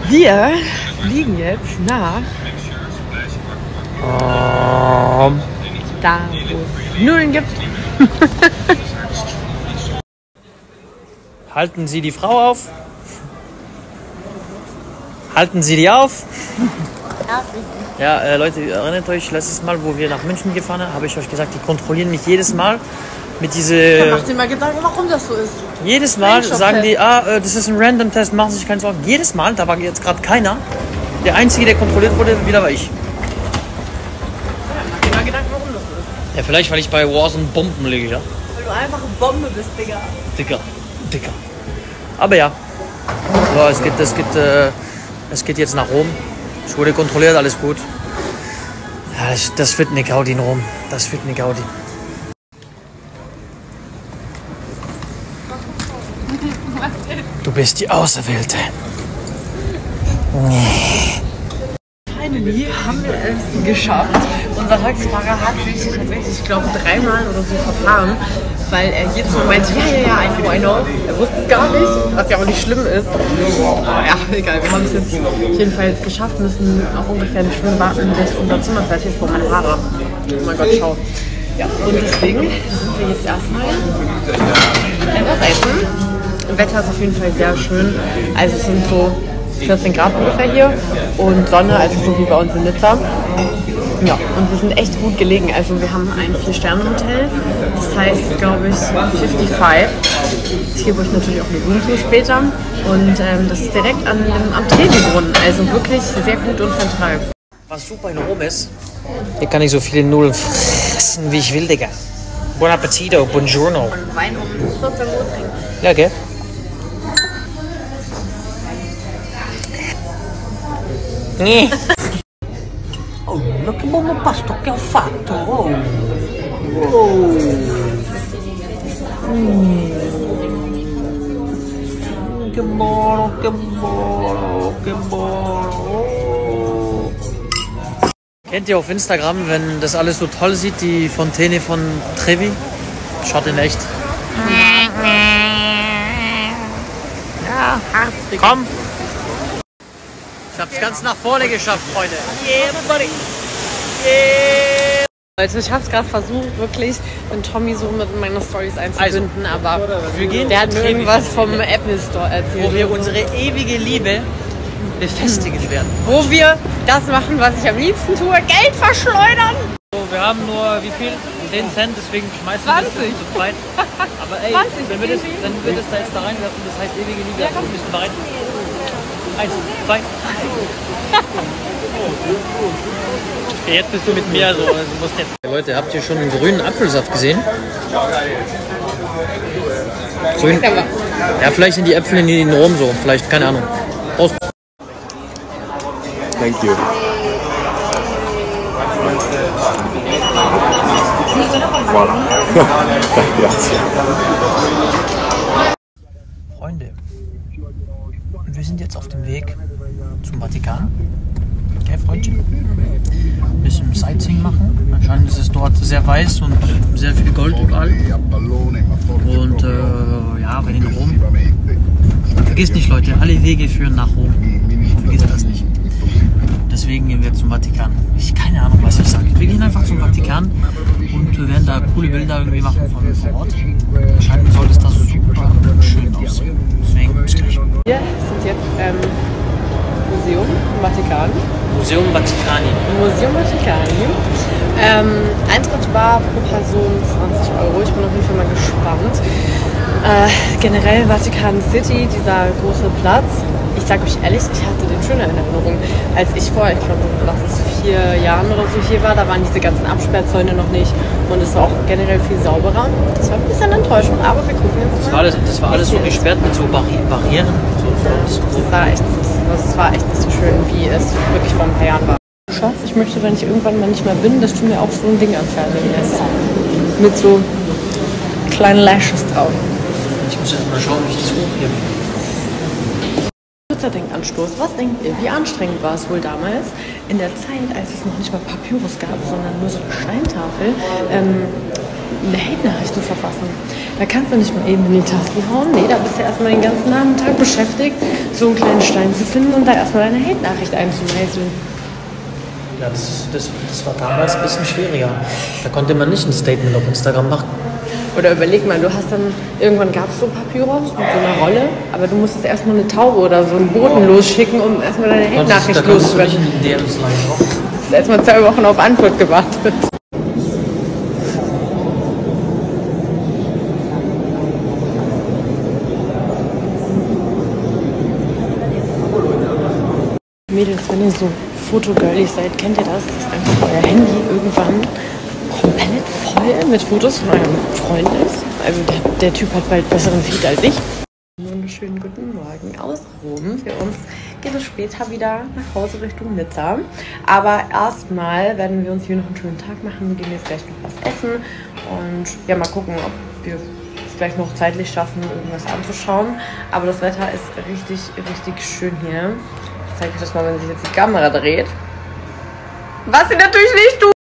Wir fliegen jetzt nach da, wo es Nudeln gibt. Halten Sie die Frau auf. Halten Sie die auf. Ja, Leute, erinnert euch, letztes Mal, wo wir nach München gefahren sind, habe ich euch gesagt, die kontrollieren mich jedes Mal mit diese... Mach dir mal Gedanken, warum das so ist. Jedes Mal sagen die, das ist ein Random-Test, machen Sie sich keine Sorgen. Jedes Mal, da war jetzt gerade keiner. Der Einzige, der kontrolliert wurde, wieder war ich. Mach dir mal Gedanken, warum das so ist. Ja, vielleicht, weil ich bei Warzone Bomben liege, ja? Weil du einfach eine Bombe bist, Digga. Dicker. Aber ja. So, es geht jetzt nach Rom. Ich wurde kontrolliert, alles gut. Ja, das wird eine Gaudi in Rom. Das wird eine Gaudi. Du bist die Auserwählte. Finally haben wir es geschafft. Unser Taxifahrer hat sich tatsächlich, ich glaube, 3-mal oder so verfahren, weil er jedes Mal meinte, ja, I know. Er wusste es gar nicht, was ja auch nicht schlimm ist. Ja, egal, wir haben es jetzt jedenfalls geschafft, müssen auch ungefähr eine Stunde warten, bis unser Zimmer fertig ist, vor meine Haare. Oh mein Gott, schau. Ja, und deswegen sind wir jetzt erstmal etwas essen. Das Wetter ist auf jeden Fall sehr schön. Also es sind so 14 Grad ungefähr hier und Sonne, also so wie bei uns in Nizza. Ja, und wir sind echt gut gelegen. Also wir haben ein 4-Sterne-Hotel, das heißt, glaube ich, 55. Hier brauche ich natürlich auch eine Roomtour später. Und das ist direkt am Trevi-Brunnen, also wirklich sehr gut und zentral. Was super in Rom ist, hier kann ich so viele Nudeln fressen, wie ich will, Digga. Buon appetito, buongiorno. Und Wein um 14 Uhr trinken. Ja, gell? Oh, ma che buon pasto che ho fatto! Oh. Che buono, che buono, che buono! Kennt ihr auf Instagram, wenn das alles so toll sieht, die Fontäne von Trevi? Schaut in echt. Ja, hart. Komm! Ich hab's ganz nach vorne geschafft, Freunde. Yeah, buddy. Yeah. Leute, ich habe es gerade versucht, wirklich den Tommy so mit meinen Stories einzubinden, aber wir gehen der hat mir irgendwas vom Apple Store erzählt. Wo wir unsere ewige Liebe befestigen werden. Wo wir das machen, was ich am liebsten tue, Geld verschleudern. So, wir haben nur, wie viel? 10 Cent, deswegen schmeißen wir das zu zweit. Aber ey, 20, wenn wir das da jetzt da reinwerfen, das heißt ewige Liebe, ja, wir müssen bereit. 1, 2. Jetzt bist du mit mir so, also musst jetzt. Leute, habt ihr schon einen grünen Apfelsaft gesehen? Grün? Ja, vielleicht sind die Äpfel in Rom so, vielleicht, keine Ahnung. Prost. Thank you. Voilà. Grazie. Freunde, wir sind jetzt auf dem Weg zum Vatikan. Okay, Freundchen? Ein bisschen Sightseeing machen. Anscheinend ist es dort sehr weiß und sehr viel Gold überall. Und ja, wenn in Rom. Vergisst nicht, Leute, alle Wege führen nach Rom. Vergisst das nicht. Deswegen gehen wir zum Vatikan. Keine Ahnung, was ich sage. Wir gehen einfach zum Vatikan und wir werden da coole Bilder irgendwie machen von vor Ort. Anscheinend soll es da super schön aussehen. Deswegen bis gleich. Wir sind jetzt Museum Vatikan. Museum Vaticani. Museum Vaticani. Eintritt war pro Person 20 Euro. Ich bin auf jeden Fall mal gespannt. Generell Vatikan City, dieser große Platz. Ich sage euch ehrlich, ich hatte den schöner in Erinnerung. Als ich vor, ich glaube, lass es 4 Jahren oder so hier war, da waren diese ganzen Absperrzäune noch nicht. Und es war auch generell viel sauberer. Das war ein bisschen enttäuschend, aber wir gucken jetzt mal. Das war alles so gesperrt mit so Barrieren. Das war echt nicht so schön, wie es wirklich vor ein paar Jahren war. Schatz, ich möchte, wenn ich irgendwann mal nicht mehr bin, dass du mir auch so ein Ding anfertigen lässt. Mit so kleinen Lashes drauf. Ich muss erst mal schauen, wie ich das hochhebe. Ich würde Kurzer Denkanstoß. Was denkt ihr? Wie anstrengend war es wohl damals, in der Zeit, als es noch nicht mal Papyrus gab, sondern nur so eine Steintafel, eine Hate-Nachricht zu verfassen? Da kannst du nicht mal eben in die Tasten hauen. Nee, da bist du erstmal den ganzen Nachmittag beschäftigt, so einen kleinen Stein zu finden und da erstmal deine Hate-Nachricht einzumeißeln. Ja, das war damals ein bisschen schwieriger. Da konnte man nicht ein Statement auf Instagram machen. Oder überleg mal, du hast dann, irgendwann gab es so Papyrus mit so einer Rolle, aber du musstest erstmal eine Taube oder so einen Boten losschicken, um erstmal deine Hate-Nachricht loszuwerden. Du hast erstmal 2 Wochen auf Antwort gewartet. Mädels, wenn ihr so fotogirlig seid, kennt ihr das? Dass einfach euer Handy irgendwann komplett voll mit Fotos von eurem Freund ist. Also der Typ hat bald besseren Feed als ich. Wunderschönen guten Morgen aus Rom. Für uns geht es später wieder nach Hause Richtung Nizza. Aber erstmal werden wir uns hier noch einen schönen Tag machen. Wir gehen jetzt gleich noch was essen und ja, mal gucken, ob wir es gleich noch zeitlich schaffen, irgendwas anzuschauen. Aber das Wetter ist richtig, richtig schön hier. Ich zeige euch das mal, wenn sich jetzt die Kamera dreht. Was sie natürlich nicht tut.